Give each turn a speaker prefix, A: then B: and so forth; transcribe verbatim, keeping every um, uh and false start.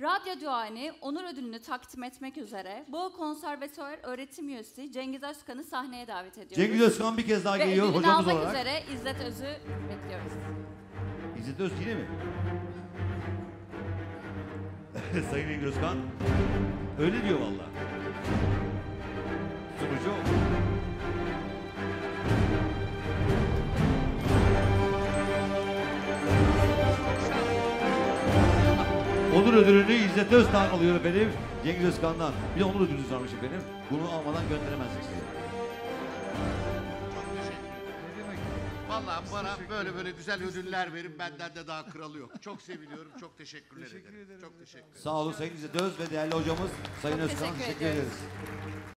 A: Radyo Duani onur ödülünü takdim etmek üzere Boğa Konservatuar öğretim üyesi Cengiz Özkan'ı sahneye davet ediyoruz.
B: Cengiz Özkan bir kez daha
A: Ve
B: geliyor
A: ödülünü
B: hocamız
A: almak
B: olarak.
A: üzere İzzet Öz'ü bekliyoruz.
B: İzzet Öz yine mi? Sayın Cengiz Özkan. Öyle diyor valla. Sunucu o. Onur ödülünü İzzet Özkan alıyor efendim. Cengiz Özkan'dan. Bir de onur ödülünüz varmış efendim. Bunu almadan gönderemezdik size.
C: Vallahi bana böyle böyle güzel ödüller verin, benden de daha kralı yok. Çok seviliyorum, çok teşekkürler
D: Teşekkür
C: ederim.
D: ederim.
C: Çok teşekkür ederim.
B: Sağ olun Sayın İzzet Öz ve değerli hocamız Sayın
A: Çok
B: Özkan.
A: teşekkür
B: Teşekkür
A: ediyoruz.
B: ederiz.